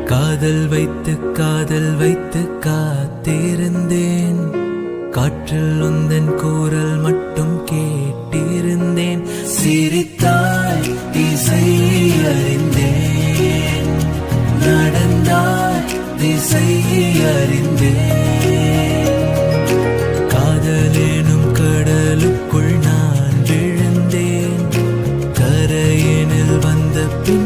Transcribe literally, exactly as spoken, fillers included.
காதல் வைத்து காதல் வைத்து காத்திருந்தேன். காற்றில் உந்தன் கூறல் மட்டும் கேட்டிருந்தேன். சிரித்தாய் இசை அறிந்தேன், நடந்தாய் திசை அறிந்தேன். காதலேனும் கடலுக்குள் நான் விழுந்தேன். கரையினில் வந்த பின்